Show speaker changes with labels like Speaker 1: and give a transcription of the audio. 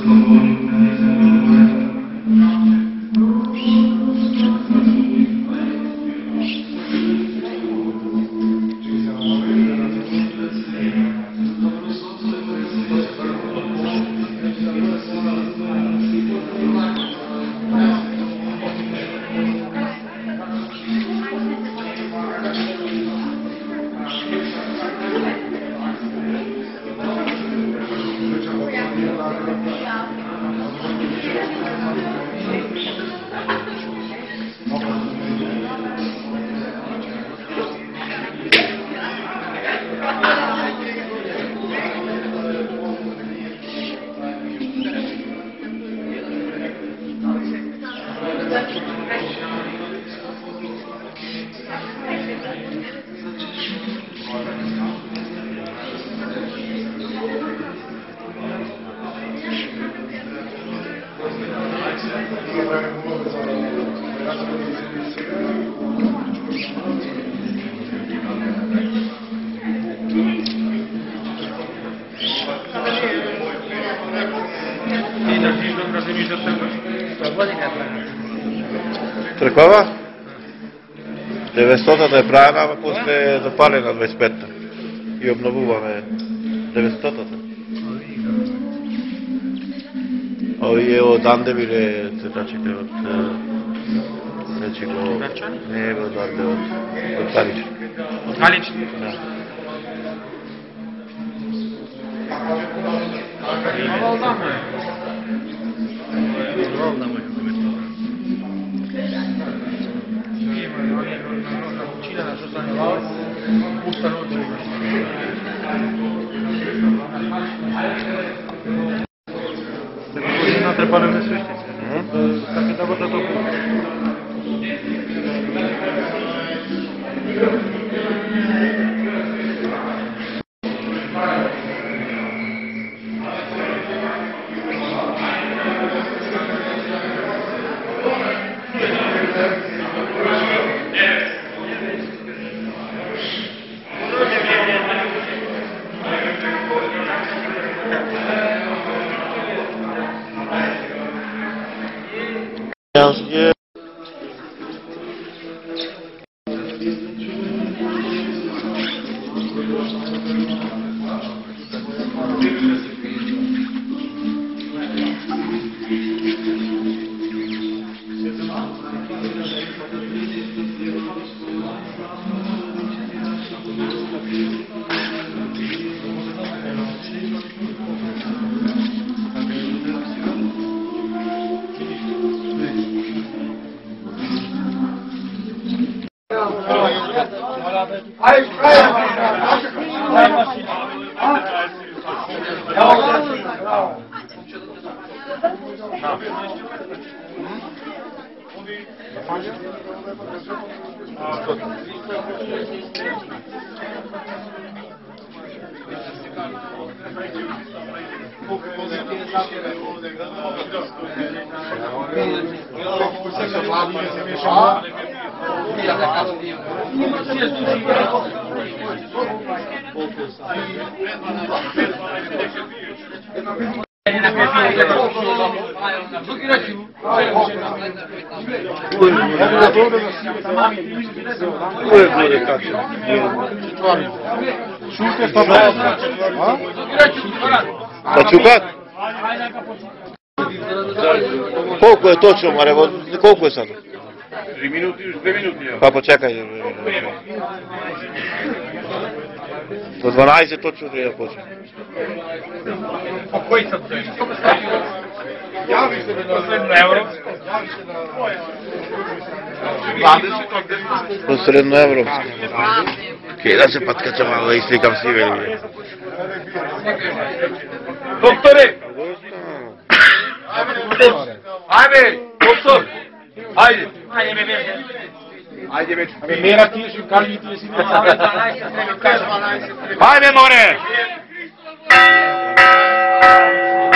Speaker 1: Такова? 900-та е правена, ама после запалена 25-та. И обновуваме 900-та. Овие од Анде биле цветачите од Сечико. Не, од Анде, од Галич.
Speaker 2: Од Галич?
Speaker 1: Да.
Speaker 2: Овалдамо е. Овалдамо е. Na što sam je lao, pusta noć. Tako godina trebali me svešnice. Tako je dobro da to kupi.
Speaker 1: Yeah. Пачукат? Колко е точно, Марево? Колко е sada?
Speaker 2: 3 minuti, još 2 minuti.
Speaker 1: Pa počekaj. Do 12 точно treba početi.
Speaker 2: A koji sad to je? Javi se da posredno evropsko.
Speaker 1: Posredno evropsko. Okej, da se patkacam malo da islikam siveli.
Speaker 2: Doktore! Ajde, doktor! Ajde! Ajde već. Mera ti ješ i karmi ti jesi. Ajde more!